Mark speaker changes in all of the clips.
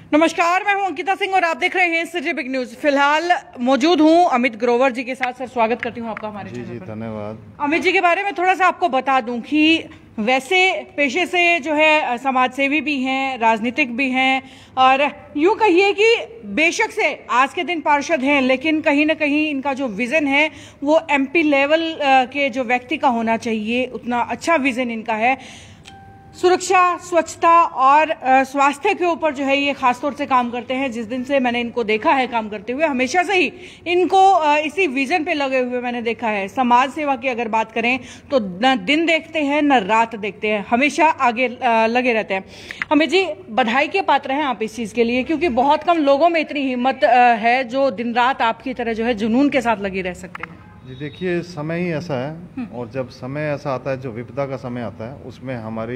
Speaker 1: नमस्कार, मैं हूं अंकिता सिंह और आप देख रहे हैं सिटी बिग न्यूज। फिलहाल मौजूद हूं अमित ग्रोवर जी के साथ। सर, स्वागत करती हूं आपका हमारे चैनल पर।
Speaker 2: धन्यवाद।
Speaker 1: अमित जी के बारे में थोड़ा सा आपको बता दूं कि वैसे पेशे से जो है समाज सेवी भी हैं, राजनीतिक भी हैं, और यूं कहिए कि बेशक से आज के दिन पार्षद हैं, लेकिन कहीं ना कहीं इनका जो विजन है वो एमपी लेवल के जो व्यक्ति का होना चाहिए, उतना अच्छा विजन इनका है। सुरक्षा, स्वच्छता और स्वास्थ्य के ऊपर जो है ये खासतौर से काम करते हैं। जिस दिन से मैंने इनको देखा है काम करते हुए, हमेशा से ही इनको इसी विजन पे लगे हुए मैंने देखा है। समाज सेवा की अगर बात करें तो न दिन देखते हैं न रात देखते हैं, हमेशा आगे लगे रहते हैं। हमें जी बधाई के पात्र हैं आप इस चीज़ के लिए, क्योंकि बहुत कम लोगों में इतनी हिम्मत है जो दिन रात आपकी तरह जो है जुनून के साथ लगे रह सकते हैं।
Speaker 2: जी देखिए, समय ही ऐसा है, और जब समय ऐसा आता है, जो विपदा का समय आता है, उसमें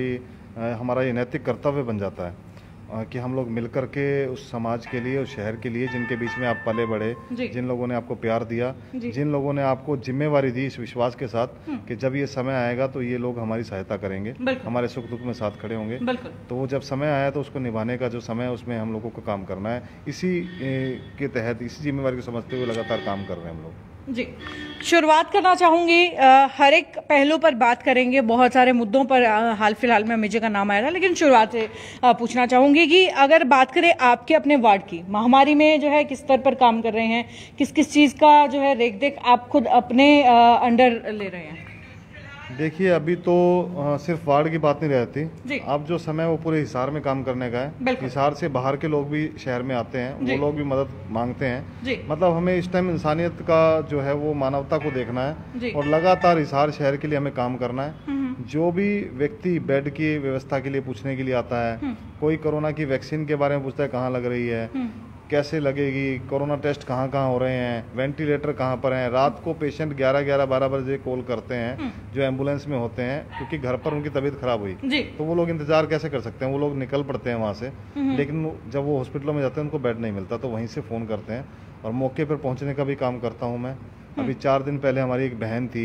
Speaker 2: हमारा ये नैतिक कर्तव्य बन जाता है कि हम लोग मिलकर के उस समाज के लिए, उस शहर के लिए, जिनके बीच में आप पले बढ़े, जिन लोगों ने आपको प्यार दिया, जिन लोगों ने आपको जिम्मेवारी दी, इस विश्वास के साथ कि जब ये समय आएगा तो ये लोग हमारी सहायता करेंगे, हमारे सुख दुख में साथ खड़े होंगे। तो वो जब समय आया तो उसको निभाने का जो समय है, उसमें हम लोगों को काम करना है। इसी के तहत, इसी जिम्मेवारी को समझते हुए लगातार काम कर रहे हैं हम लोग।
Speaker 1: जी, शुरुआत करना चाहूंगी, हर एक पहलू पर बात करेंगे, बहुत सारे मुद्दों पर हाल फिलहाल में अमित जी का नाम आया था, लेकिन शुरुआत से पूछना चाहूंगी कि अगर बात करें आपके अपने वार्ड की, महामारी में जो है किस स्तर पर काम कर रहे हैं, किस किस चीज़ का जो है रेख देख आप खुद अपने अंडर ले रहे हैं?
Speaker 2: देखिए, अभी तो सिर्फ वार्ड की बात नहीं रहती, अब जो समय वो पूरे हिसार में काम करने का है। हिसार से बाहर के लोग भी शहर में आते हैं, वो लोग भी मदद मांगते हैं। मतलब हमें इस टाइम इंसानियत का जो है वो मानवता को देखना है, और लगातार हिसार शहर के लिए हमें काम करना है। जो भी व्यक्ति बेड की व्यवस्था के लिए पूछने के लिए आता है, कोई कोरोना की वैक्सीन के बारे में पूछता है, कहाँ लग रही है, कैसे लगेगी, कोरोना टेस्ट कहाँ कहाँ हो रहे हैं, वेंटिलेटर कहाँ पर हैं। रात को पेशेंट 11-12 बजे कॉल करते हैं जो एम्बुलेंस में होते हैं, क्योंकि घर पर उनकी तबीयत खराब हुई, तो वो लोग इंतजार कैसे कर सकते हैं, वो लोग निकल पड़ते हैं वहाँ से। लेकिन जब वो हॉस्पिटलों में जाते हैं, उनको बेड नहीं मिलता, तो वहीं से फ़ोन करते हैं, और मौके पर पहुँचने का भी काम करता हूँ मैं। अभी 4 दिन पहले हमारी एक बहन थी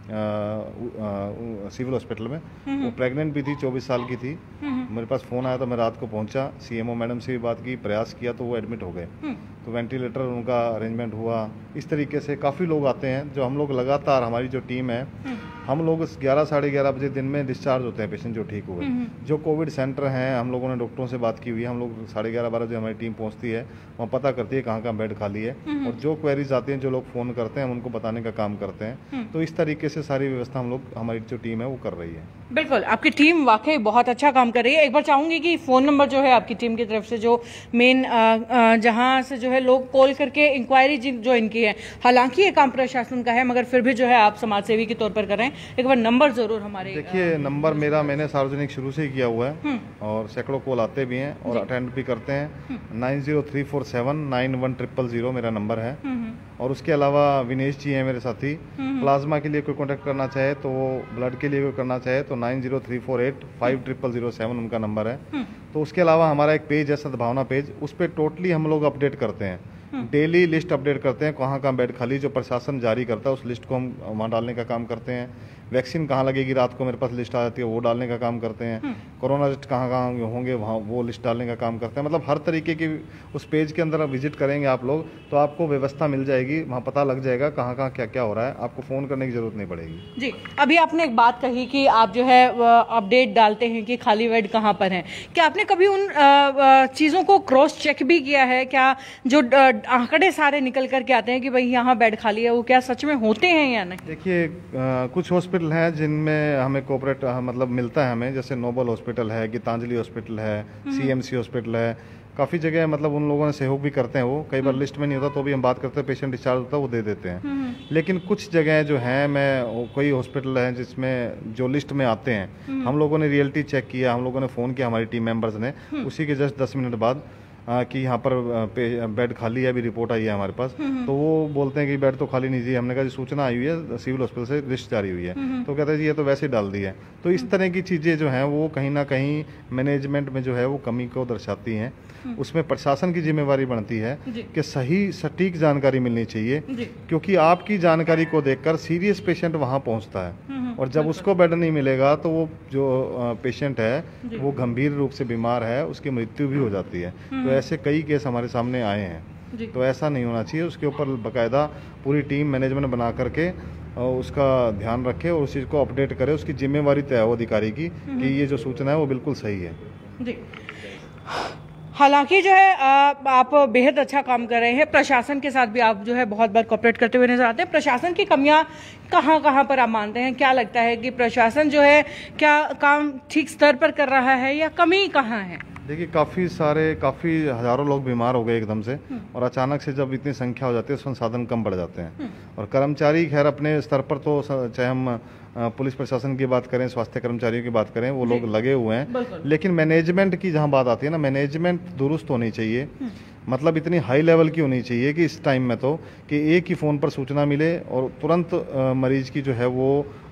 Speaker 2: सिविल हॉस्पिटल में, वो प्रेग्नेंट भी थी, 24 साल की थी। मेरे पास फ़ोन आया तो मैं रात को पहुंचा, सीएमओ मैडम से भी बात की, प्रयास किया, तो वो एडमिट हो गए। तो वेंटिलेटर उनका अरेंजमेंट हुआ। इस तरीके से काफ़ी लोग आते हैं, जो हम लोग लगातार, हमारी जो टीम है, हम लोग 11-11:30 बजे दिन में डिस्चार्ज होते हैं पेशेंट जो ठीक हुए। जो कोविड सेंटर हैं, हम लोगों ने डॉक्टरों से बात की हुई है, हम लोग 11:30-12 बजे हमारी टीम पहुंचती है, वहाँ पता करती है कहाँ कहाँ बेड खाली है, और जो क्वेरीज आती हैं, जो लोग फ़ोन करते हैं, हम उनको बताने का काम करते हैं। तो इस तरीके से सारी व्यवस्था हम लोग, हमारी जो टीम है वो कर रही है।
Speaker 1: बिल्कुल, आपकी टीम वाकई बहुत अच्छा काम कर रही है। एक बार चाहूंगी कि फ़ोन नंबर जो है आपकी टीम की तरफ से, जो मेन जहां से जो है लोग कॉल करके इंक्वायरी जो इनकी है, हालांकि ये काम प्रशासन का है, मगर फिर भी जो है आप समाज सेवी के तौर पर कर रहे हैं, एक बार नंबर जरूर हमारे।
Speaker 2: देखिए, नंबर मैंने सार्वजनिक शुरू से ही किया हुआ है, और सैकड़ों कॉल आते भी हैं और अटेंड भी करते हैं। 9034791000 मेरा नंबर है। और उसके अलावा विनेश जी हैं मेरे साथी, प्लाज्मा के लिए कोई कॉन्टेक्ट करना चाहे तो, ब्लड के लिए कोई करना चाहे तो 9034850007 उनका नंबर है। तो उसके अलावा हमारा एक पेज है, सद्भावना पेज, उस पर टोटली हम लोग अपडेट करते हैं, डेली लिस्ट अपडेट करते हैं, कहाँ कहाँ बेड खाली, जो प्रशासन जारी करता है उस लिस्ट को हम वहाँ डालने का काम करते हैं। वैक्सीन कहाँ लगेगी, रात को मेरे पास लिस्ट आ जाती है, वो डालने का काम करते हैं। कोरोना टेस्ट कहाँ कहाँ होंगे, वहाँ वो लिस्ट डालने का काम करते हैं। मतलब हर तरीके की, उस पेज के अंदर विजिट करेंगे आप लोग तो आपको व्यवस्था मिल जाएगी, वहाँ पता लग जाएगा कहाँ कहाँ क्या क्या हो रहा है, आपको फ़ोन करने की जरूरत नहीं पड़ेगी।
Speaker 1: जी, अभी आपने एक बात कही कि आप जो है अपडेट डालते हैं कि खाली बेड कहाँ पर हैं। क्या आपने कभी उन चीज़ों को क्रॉस चेक भी किया है? क्या जो आंकड़े सारे निकल करके आते हैं कि भाई यहाँ बेड खाली है, वो क्या सच में होते हैं या नहीं?
Speaker 2: देखिए, कुछ हॉस्पिटल हैं जिनमें हमें कोऑपरेट मतलब मिलता है हमें, जैसे नोबल हॉस्पिटल है, गीतांजलि हॉस्पिटल है, सीएमसी हॉस्पिटल है, काफ़ी जगह मतलब उन लोगों ने सहयोग भी करते हैं। वो कई बार लिस्ट में नहीं होता तो भी हम बात करते हैं, पेशेंट डिस्चार्ज होता है वो दे देते हैं। लेकिन कुछ जगह जो हैं, कोई हॉस्पिटल है जिसमें जो लिस्ट में आते हैं, हम लोगों ने रियलिटी चेक किया, हम लोगों ने फ़ोन किया, हमारी टीम मेंबर्स ने, उसी के जस्ट 10 मिनट बाद कि यहाँ पर बेड खाली है, अभी रिपोर्ट आई है हमारे पास, तो वो बोलते हैं कि बेड तो खाली नहीं जी। हमने कहा जी सूचना आई हुई है, सिविल हॉस्पिटल से लिस्ट जारी हुई है, तो कहते हैं जी ये तो वैसे ही डाल दी है। तो इस तरह की चीज़ें जो हैं वो कहीं ना कहीं मैनेजमेंट में जो है वो कमी को दर्शाती हैं। उसमें प्रशासन की जिम्मेवारी बनती है कि सही सटीक जानकारी मिलनी चाहिए, क्योंकि आपकी जानकारी को देखकर सीरियस पेशेंट वहाँ पहुँचता है, और जब उसको बेड नहीं मिलेगा तो वो जो पेशेंट है वो गंभीर रूप से बीमार है, उसकी मृत्यु भी हो जाती है। तो ऐसे कई केस हमारे सामने आए हैं। तो ऐसा नहीं होना चाहिए, उसके ऊपर बाकायदा पूरी टीम मैनेजमेंट बना करके उसका ध्यान रखे और उस चीज़ को अपडेट करे, उसकी जिम्मेवारी तय हो अधिकारी की कि ये जो सूचना है वो बिल्कुल सही है
Speaker 1: जी। हालांकि जो है आप बेहद अच्छा काम कर रहे हैं, प्रशासन के साथ भी आप जो है बहुत बार कोऑपरेट करते हुए नजर आते हैं। प्रशासन की कमियां कहां कहां पर आप मानते हैं? क्या लगता है कि प्रशासन जो है क्या काम ठीक स्तर पर कर रहा है या कमी कहां है?
Speaker 2: देखिए काफ़ी हज़ारों लोग बीमार हो गए एकदम से, और अचानक से जब इतनी संख्या हो जाती है संसाधन कम बढ़ जाते हैं। और कर्मचारी खैर अपने स्तर पर तो चाहे हम पुलिस प्रशासन की बात करें, स्वास्थ्य कर्मचारियों की बात करें, वो लोग लगे हुए हैं, लेकिन मैनेजमेंट की जहां बात आती है ना, मैनेजमेंट दुरुस्त होनी चाहिए। मतलब इतनी हाई लेवल की होनी चाहिए कि इस टाइम में तो कि एक ही फ़ोन पर सूचना मिले और तुरंत मरीज की जो है वो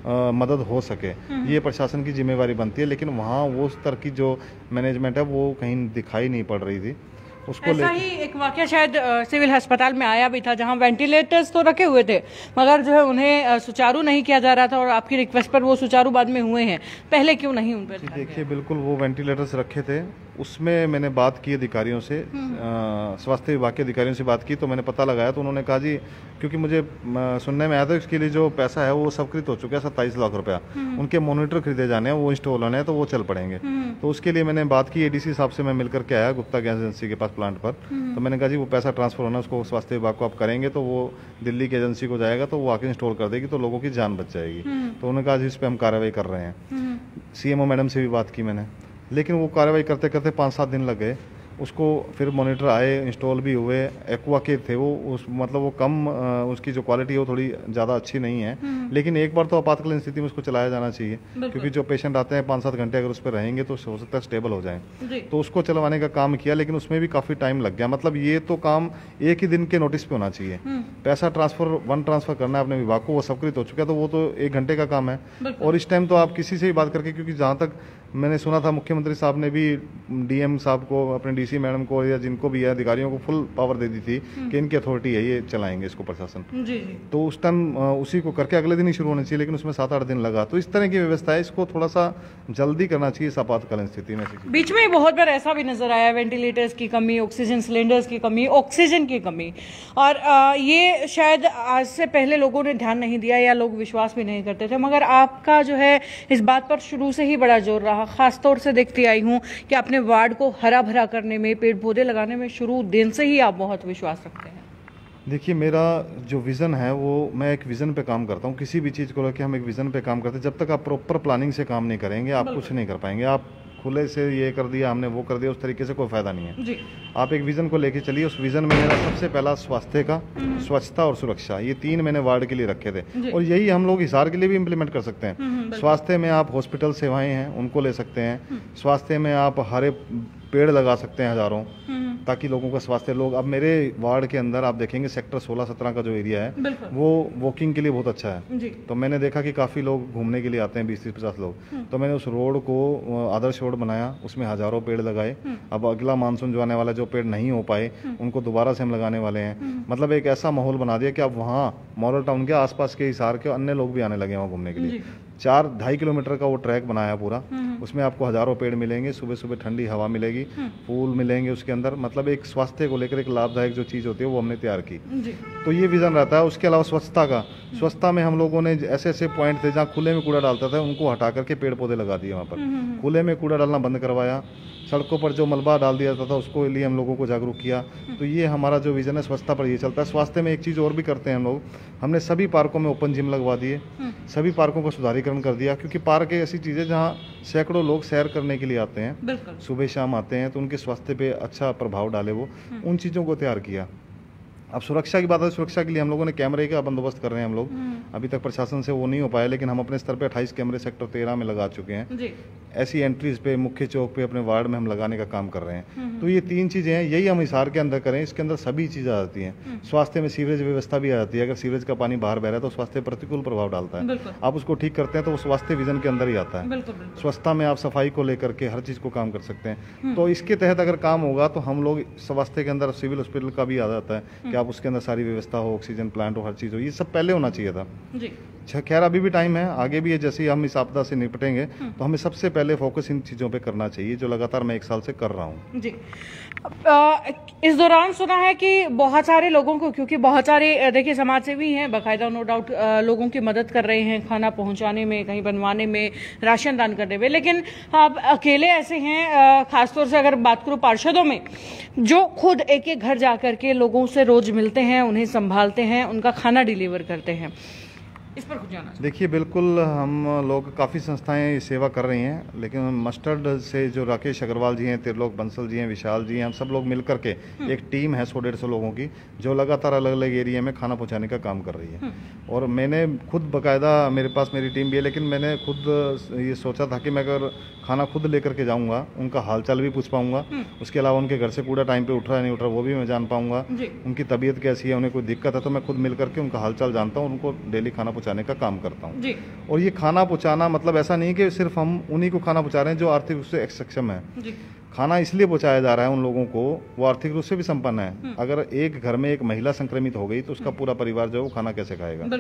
Speaker 2: मदद हो सके, ये प्रशासन की जिम्मेवारी बनती है। लेकिन वहाँ वो स्तर की जो मैनेजमेंट है वो कहीं दिखाई नहीं पड़ रही थी। उसको
Speaker 1: ऐसा ही एक वाकया शायद सिविल अस्पताल में आया भी था, जहां वेंटिलेटर्स तो रखे हुए थे मगर जो है उन्हें सुचारू नहीं किया जा रहा था, और आपकी रिक्वेस्ट पर वो सुचारू बाद में हुए हैं। पहले क्यों नहीं उन पर?
Speaker 2: देखिए बिल्कुल वो वेंटिलेटर्स रखे थे, उसमें मैंने बात की अधिकारियों से, स्वास्थ्य विभाग के अधिकारियों से बात की, तो मैंने पता लगाया तो उन्होंने कहा जी, क्योंकि मुझे सुनने में आया था इसके लिए जो पैसा है वो स्वीकृत हो चुका है, 27 लाख रुपया। उनके मॉनिटर खरीदे जाने हैं, वो इंस्टॉल होने हैं, तो वो चल पड़ेंगे। तो उसके लिए मैंने बात की, एडीसी साहब से मैं मिलकर के आया गुप्ता गैस एजेंसी के पास प्लांट पर। तो मैंने कहा जी वो पैसा ट्रांसफर होना उसको स्वास्थ्य विभाग को आप करेंगे तो वो दिल्ली की एजेंसी को जाएगा, तो वो आके इंस्टॉल कर देगी, तो लोगों की जान बच जाएगी। तो उन्होंने कहा जी इस पर हम कार्रवाई कर रहे हैं। सीएमओ मैडम से भी बात की मैंने, लेकिन वो कार्रवाई करते करते 5-7 दिन लग गए उसको। फिर मॉनिटर आए, इंस्टॉल भी हुए, एक्वा के थे वो, उस मतलब वो कम उसकी जो क्वालिटी है वो थोड़ी ज़्यादा अच्छी नहीं है। लेकिन एक बार तो आपातकालीन स्थिति में उसको चलाया जाना चाहिए, क्योंकि जो पेशेंट आते हैं 5-7 घंटे अगर उस पर रहेंगे तो हो सकता है स्टेबल हो जाए। तो उसको चलवाने का काम किया, लेकिन उसमें भी काफ़ी टाइम लग गया। मतलब ये तो काम एक ही दिन के नोटिस पे होना चाहिए। पैसा ट्रांसफर करना है अपने विभाग को, वो स्वीकृत हो चुका है, तो वो तो 1 घंटे का काम है। और इस टाइम तो आप किसी से भी बात करके, क्योंकि जहाँ तक मैंने सुना था मुख्यमंत्री साहब ने भी डीएम साहब को, अपने डीसी मैडम को या जिनको भी है अधिकारियों को फुल पावर दे दी थी कि इनकी अथॉरिटी है, ये चलाएंगे इसको प्रशासन। जी। तो उस टाइम उसी को करके अगले दिन ही शुरू होना चाहिए, लेकिन उसमें 7-8 दिन लगा। तो इस तरह की व्यवस्था है, इसको थोड़ा सा जल्दी करना चाहिए इस आपातकालीन स्थिति में।
Speaker 1: बीच में बहुत बार ऐसा भी नजर आया, वेंटिलेटर्स की कमी, ऑक्सीजन सिलेंडर्स की कमी, ऑक्सीजन की कमी, और ये शायद आज से पहले लोगों ने ध्यान नहीं दिया या लोग विश्वास भी नहीं करते थे, मगर आपका जो है इस बात पर शुरू से ही बड़ा जोर रहा। खासतौर से देखती आई हूँ कि अपने वार्ड को हरा भरा करने में, पेड़ पौधे लगाने में शुरू दिन से ही आप बहुत विश्वास रखते हैं।
Speaker 2: देखिए मेरा जो विज़न है वो, मैं एक विज़न पे काम करता हूँ। किसी भी चीज़ को लेकर हम एक विज़न पे काम करते हैं। जब तक आप प्रॉपर प्लानिंग से काम नहीं करेंगे आप कुछ नहीं कर पाएंगे। आप खुले से ये कर दिया हमने, वो कर दिया, उस तरीके से कोई फायदा नहीं है जी। आप एक विज़न को लेके चलिए। उस विज़न में मेरा सबसे पहला स्वास्थ्य का, स्वच्छता और सुरक्षा, ये 3 मैंने वार्ड के लिए रखे थे, और यही हम लोग हिसार के लिए भी इम्प्लीमेंट कर सकते हैं। स्वास्थ्य में आप हॉस्पिटल सेवाएं हैं उनको ले सकते हैं। स्वास्थ्य में आप हरे पेड़ लगा सकते हैं हज़ारों, ताकि लोगों का स्वास्थ्य, लोग अब मेरे वार्ड के अंदर आप देखेंगे सेक्टर 16-17 का जो एरिया है वो वॉकिंग के लिए बहुत अच्छा है। तो मैंने देखा कि काफ़ी लोग घूमने के लिए आते हैं, 20-50 लोग। तो मैंने उस रोड को आदर्श रोड बनाया, उसमें हज़ारों पेड़ लगाए। अब अगला मानसून जो आने वाला, जो पेड़ नहीं हो पाए उनको दोबारा से हम लगाने वाले हैं। मतलब एक ऐसा माहौल बना दिया कि अब वहाँ मॉडल टाउन के आसपास के हिसार के अन्य लोग भी आने लगे वहाँ घूमने के लिए। 4-2.5 किलोमीटर का वो ट्रैक बनाया पूरा, उसमें आपको हज़ारों पेड़ मिलेंगे, सुबह सुबह ठंडी हवा मिलेगी, फूल मिलेंगे उसके अंदर। मतलब एक स्वास्थ्य को लेकर एक लाभदायक जो चीज़ होती है वो हमने तैयार की। तो ये विज़न रहता है। उसके अलावा स्वच्छता का, स्वच्छता में हम लोगों ने ऐसे ऐसे पॉइंट थे जहाँ खुले में कूड़ा डालता था, उनको हटा करके पेड़ पौधे लगा दिए वहाँ पर। खुले में कूड़ा डालना बंद करवाया। सड़कों पर जो मलबा डाल दिया जाता था उसको लिए हम लोगों को जागरूक किया। तो ये हमारा जो विज़न है स्वच्छता पर ये चलता है। स्वास्थ्य में एक चीज़ और भी करते हैं हम लोग, हमने सभी पार्कों में ओपन जिम लगवा दिए, सभी पार्कों का सुधारीकरण कर दिया, क्योंकि पार्क एक ऐसी चीज़ है जहाँ सैकड़ों लोग सैर करने के लिए आते हैं, सुबह शाम आते हैं, तो उनके स्वास्थ्य पे अच्छा प्रभाव डाले वो, उन चीज़ों को तैयार किया। अब सुरक्षा की बात है, सुरक्षा के लिए हम लोगों ने कैमरे का बंदोबस्त कर रहे हैं हम लोग। अभी तक प्रशासन से वो नहीं हो पाया, लेकिन हम अपने स्तर पे 28 कैमरे सेक्टर 13 में लगा चुके हैं जी। ऐसी एंट्रीज पे, मुख्य चौक पे, अपने वार्ड में हम लगाने का काम कर रहे हैं। तो ये 3 चीज़ें हैं, यही हम हिसार के अंदर करें, इसके अंदर सभी चीज़ें आ जाती हैं। स्वास्थ्य में सीवरेज व्यवस्था भी आ जाती है। अगर सीवरेज का पानी बाहर बह रहा है तो स्वास्थ्य प्रतिकूल प्रभाव डालता है, आप उसको ठीक करते हैं तो वो स्वास्थ्य विजन के अंदर ही आता है। स्वच्छता में आप सफाई को लेकर के हर चीज़ को काम कर सकते हैं। तो इसके तहत अगर काम होगा तो हम लोग स्वास्थ्य के अंदर सिविल हॉस्पिटल का भी आ जाता है कि आप उसके अंदर सारी व्यवस्था हो, ऑक्सीजन प्लांट हो, हर चीज़ हो, ये सब पहले होना चाहिए था।
Speaker 1: जी।
Speaker 2: खैर अभी भी टाइम है, आगे भी है, जैसे ही हम इस आपदा से निपटेंगे तो हमें सबसे पहले फोकस इन चीज़ों पे करना चाहिए जो लगातार मैं 1 साल से कर रहा हूँ।
Speaker 1: जी। इस दौरान सुना है कि बहुत सारे लोगों को, क्योंकि बहुत सारे देखिए समाजसेवी हैं बाकायदा नो डाउट लोगों की मदद कर रहे हैं खाना पहुंचाने में, कहीं बनवाने में, राशन दान करने में, लेकिन अब अकेले ऐसे हैं, खासतौर से अगर बात करूं पार्षदों में, जो खुद एक एक घर जा करके लोगों से रोज मिलते हैं, उन्हें संभालते हैं, उनका खाना डिलीवर करते हैं। इस पर कुछ जानना चाहिए।
Speaker 2: देखिए बिल्कुल, हम लोग काफ़ी संस्थाएं सेवा कर रही हैं, लेकिन मस्टर्ड से जो राकेश अग्रवाल जी हैं, त्रिलोक बंसल जी हैं, विशाल जी हैं, हम सब लोग मिल करके एक टीम है 100-150 लोगों की जो लगातार अलग अलग एरिया में खाना पहुंचाने का काम कर रही है। और मैंने खुद बाकायदा, मेरे पास मेरी टीम भी है, लेकिन मैंने खुद ये सोचा था कि मैं अगर खाना खुद लेकर के जाऊँगा, उनका हालचाल भी पूछ पाऊँगा, उसके अलावा उनके घर से पूरा टाइम पे उठ रहा है नहीं उठ रहा वो भी मैं जान पाऊँगा, उनकी तबीयत कैसी है, उन्हें कोई दिक्कत है तो मैं खुद मिल करके उनका हालचाल जानता हूँ, उनको डेली खाना पहुँचाने का काम करता हूँ। और ये खाना पहुँचाना मतलब ऐसा नहीं कि सिर्फ हम उन्हीं को खाना पहुँचा रहे हैं जो आर्थिक रूप से सक्षम है। खाना इसलिए पहुँचाया जा रहा है उन लोगों को, वो आर्थिक रूप से भी संपन्न है। अगर एक घर में एक महिला संक्रमित हो गई तो उसका पूरा परिवार जो है वो खाना कैसे खाएगा?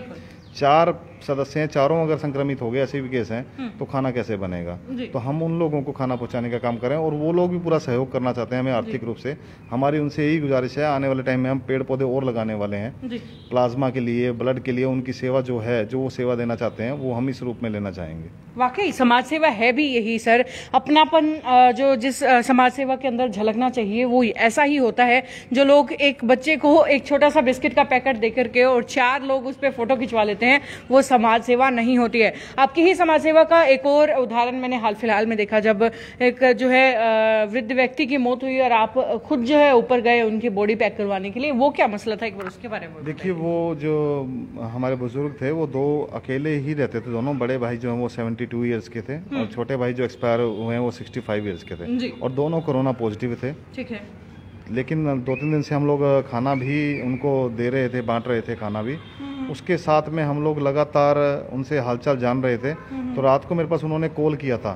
Speaker 2: 4 सदस्य हैं, चारों अगर संक्रमित हो गए, ऐसे भी केस हैं, तो खाना कैसे बनेगा? तो हम उन लोगों को खाना पहुँचाने का काम करें और वो लोग भी पूरा सहयोग करना चाहते हैं हमें आर्थिक रूप से। हमारी उनसे यही गुजारिश है, आने वाले टाइम में हम पेड़ पौधे और लगाने वाले हैं प्लाज्मा के लिए, ब्लड के लिए। उनकी सेवा जो है, जो वो सेवा देना चाहते हैं, वो हम इस रूप में लेना चाहेंगे।
Speaker 1: वाकई समाज सेवा है भी यही सर, अपनापन जो जिस समाज सेवा के अंदर झलकना चाहिए वो ऐसा ही होता है। जो लोग एक बच्चे को एक छोटा सा बिस्किट का पैकेट देकर के और 4 लोग उस पर फोटो खिंचवा लेते हैं, वो समाज सेवा नहीं होती है। आपकी ही समाज सेवा का एक और उदाहरण मैंने हाल फिलहाल में देखा, जब एक जो है वृद्ध व्यक्ति की मौत हुई और आप खुद जो है ऊपर गए उनकी बॉडी पैक करवाने के लिए, वो क्या मसला था, एक बार उसके बारे में
Speaker 2: देखिए। वो जो हमारे बुजुर्ग थे वो 2 अकेले ही रहते थे, दोनों बड़े भाई जो है वो 72 ईयर्स के थे और छोटे भाई जो एक्सपायर हुए हैं वो 65 ईयर्स के थे और दोनों कोरोना पॉजिटिव थे।
Speaker 1: ठीक है।
Speaker 2: लेकिन 2-3 दिन से हम लोग खाना भी उनको दे रहे थे, बांट रहे थे खाना भी। उसके साथ में हम लोग लगातार उनसे हालचाल जान रहे थे। तो रात को मेरे पास उन्होंने कॉल किया था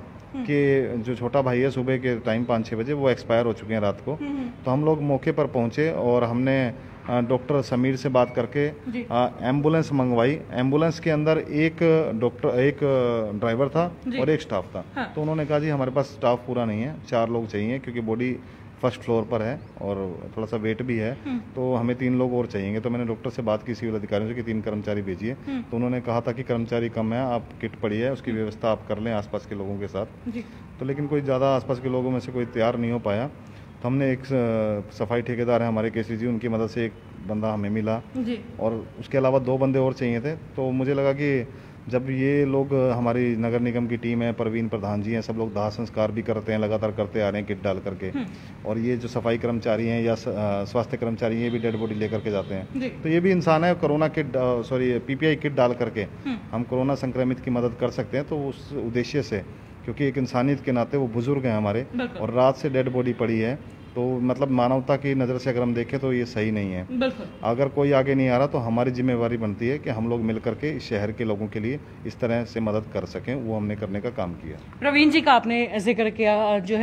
Speaker 2: कि जो छोटा भाई है सुबह के टाइम 5-6 बजे वो एक्सपायर हो चुके हैं रात को। तो हम लोग मौके पर पहुंचे और हमने डॉक्टर समीर से बात करके एम्बुलेंस मंगवाई। एम्बुलेंस के अंदर एक डॉक्टर, एक ड्राइवर था और एक स्टाफ था। हाँ। तो उन्होंने कहा जी हमारे पास स्टाफ पूरा नहीं है, 4 लोग चाहिए क्योंकि बॉडी फर्स्ट फ्लोर पर है और थोड़ा सा वेट भी है, तो हमें 3 लोग और चाहिए। तो मैंने डॉक्टर से बात की, सिविल अधिकारियों से कि 3 कर्मचारी भेजिए। तो उन्होंने कहा था कि कर्मचारी कम है, आप किट पड़ी है उसकी व्यवस्था आप कर लें आसपास के लोगों के साथ। तो लेकिन कोई ज़्यादा आसपास के लोगों में से कोई तैयार नहीं हो पाया। तो हमने एक सफाई ठेकेदार है हमारे केसी जी, उनकी मदद से एक बंदा हमें मिला और उसके अलावा 2 बंदे और चाहिए थे। तो मुझे लगा कि जब ये लोग, हमारी नगर निगम की टीम है, परवीन प्रधान जी हैं, सब लोग दाह संस्कार भी करते हैं, लगातार करते आ रहे हैं किट डाल करके, और ये जो सफाई कर्मचारी हैं या स्वास्थ्य कर्मचारी ये भी डेड बॉडी लेकर के जाते हैं। तो ये भी इंसान है, कोरोना किट पीपीआई किट डाल करके हम कोरोना संक्रमित की मदद कर सकते हैं। तो उस उद्देश्य से, क्योंकि एक इंसानियत के नाते वो बुजुर्ग हैं हमारे और रात से डेड बॉडी पड़ी है, तो मतलब मानवता की नज़र से अगर हम देखें तो ये सही नहीं है। अगर कोई आगे नहीं आ रहा तो हमारी जिम्मेवारी बनती है कि हम लोग मिल करके इस शहर के लोगों के लिए इस तरह से मदद कर सकें, वो हमने करने का काम किया।
Speaker 1: प्रवीण जी का आपने जिक्र किया, जो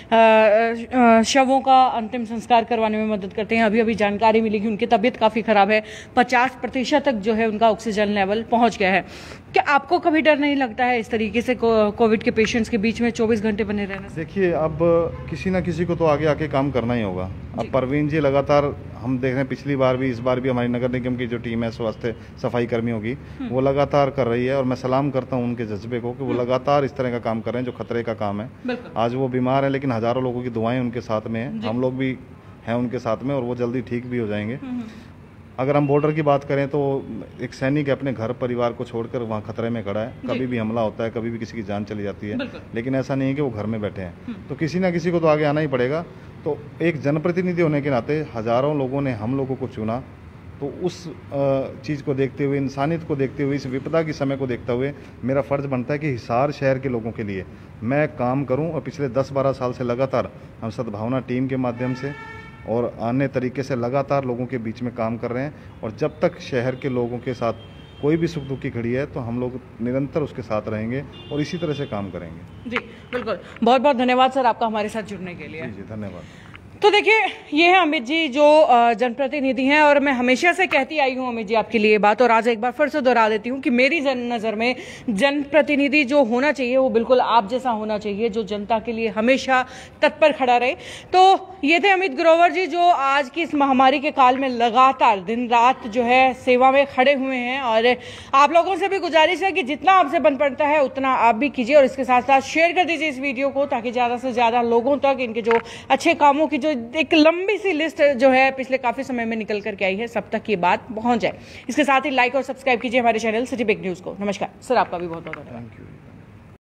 Speaker 1: है शवों का अंतिम संस्कार करवाने में मदद करते हैं। अभी अभी जानकारी मिली कि उनकी तबीयत काफ़ी ख़राब है, 50% तक जो है उनका ऑक्सीजन लेवल पहुँच गया है। क्या आपको कभी डर नहीं लगता है इस तरीके से कोविड के पेशेंट्स के बीच में 24 घंटे बने रहने से?
Speaker 2: देखिए, अब किसी ना किसी को तो आगे आके काम करना ही होगा। अब परवीन जी लगातार, हम देख रहे हैं पिछली बार भी, इस बार भी हमारी नगर निगम की जो टीम है स्वास्थ्य सफाई कर्मियों की, वो लगातार कर रही है और मैं सलाम करता हूँ उनके जज्बे को कि वो लगातार इस तरह का काम कर रहे हैं जो खतरे का काम है। आज वो बीमार है लेकिन हजारों लोगों की दुआएं उनके साथ में हैं, हम लोग भी हैं उनके साथ में और वो जल्दी ठीक भी हो जाएंगे। अगर हम बॉर्डर की बात करें तो एक सैनिक अपने घर परिवार को छोड़कर वहाँ खतरे में खड़ा है, कभी भी हमला होता है, कभी भी किसी की जान चली जाती है, लेकिन ऐसा नहीं है कि वो घर में बैठे हैं। तो किसी ना किसी को तो आगे आना ही पड़ेगा। तो एक जनप्रतिनिधि होने के नाते हजारों लोगों ने हम लोगों को चुना, तो उस चीज़ को देखते हुए, इंसानियत को देखते हुए, इस विपदा के समय को देखते हुए मेरा फ़र्ज़ बनता है कि हिसार शहर के लोगों के लिए मैं काम करूं। और पिछले 10-12 साल से लगातार हम सद्भावना टीम के माध्यम से और अन्य तरीके से लगातार लोगों के बीच में काम कर रहे हैं, और जब तक शहर के लोगों के साथ कोई भी सुख दुख की घड़ी है तो हम लोग निरंतर उसके साथ रहेंगे और इसी तरह से काम करेंगे।
Speaker 1: जी बिल्कुल, बहुत बहुत धन्यवाद सर आपका हमारे साथ जुड़ने के लिए।
Speaker 2: जी धन्यवाद।
Speaker 1: तो देखिए, ये है अमित जी जो जनप्रतिनिधि हैं, और मैं हमेशा से कहती आई हूं अमित जी आपके लिए बात, और आज एक बार फिर से दोहरा देती हूं कि मेरी नज़र में जनप्रतिनिधि जो होना चाहिए वो बिल्कुल आप जैसा होना चाहिए, जो जनता के लिए हमेशा तत्पर खड़ा रहे। तो ये थे अमित ग्रोवर जी जो आज की इस महामारी के काल में लगातार दिन रात जो है सेवा में खड़े हुए हैं। और आप लोगों से भी गुजारिश है कि जितना आपसे बन पड़ता है उतना आप भी कीजिए, और इसके साथ साथ शेयर कर दीजिए इस वीडियो को, ताकि ज़्यादा से ज़्यादा लोगों तक इनके जो अच्छे कामों की जो एक लंबी सी लिस्ट जो है पिछले काफी समय में निकल करके आई है, सब तक ये बात पहुंच जाए। इसके साथ ही लाइक और सब्सक्राइब कीजिए हमारे चैनल सिटी बिग न्यूज को। नमस्कार सर, आपका भी बहुत बहुत धन्यवाद।
Speaker 2: Thank you.